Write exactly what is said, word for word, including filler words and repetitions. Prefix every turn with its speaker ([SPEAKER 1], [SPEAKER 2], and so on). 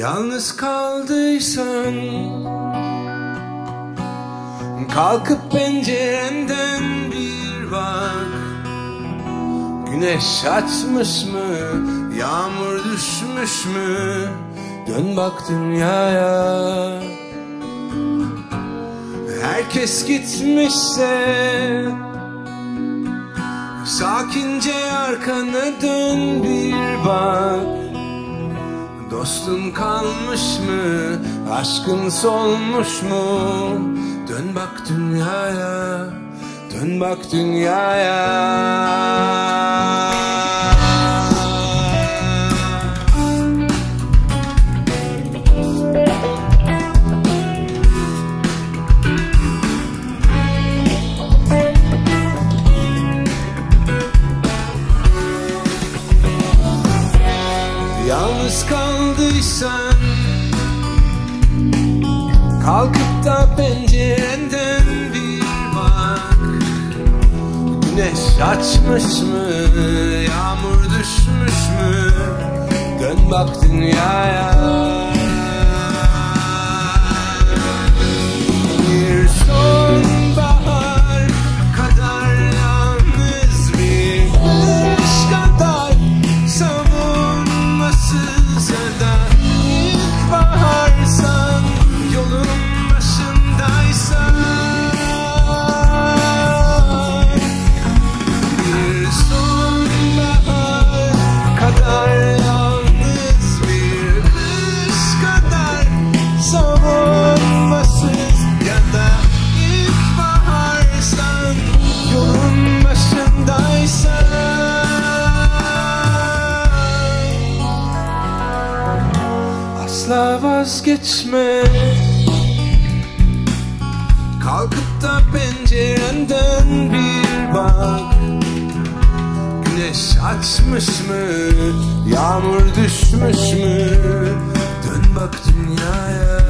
[SPEAKER 1] Yalnız kaldıysan kalkıp pencerenden bir bak. Güneş açmış mı, yağmur düşmüş mü? Dön bak dünyaya. Herkes gitmişse sakince arkana dön bir bak. Dostun kalmış mı, aşkın solmuş mu? Dön bak dünyaya, dön bak dünyaya. Yalnız kaldıysan kalkıp da pencerenden bir bak. Güneş açmış mı, yağmur düşmüş mü? Dön bak dünyaya. Bir sonbahar kadar yalnız, bir kış kadar savunmasız, ya da ilkbaharsan, yolun başındaysan. Bir sonbahar kadar yalnız, bir kış kadar savunmasız, ya da ilkbaharsan, yolun başındaysan. Asla vazgeçme, kalkıp da pencerenden bir bak. Güneş açmış mı, yağmur düşmüş mü? Dön bak dünyaya.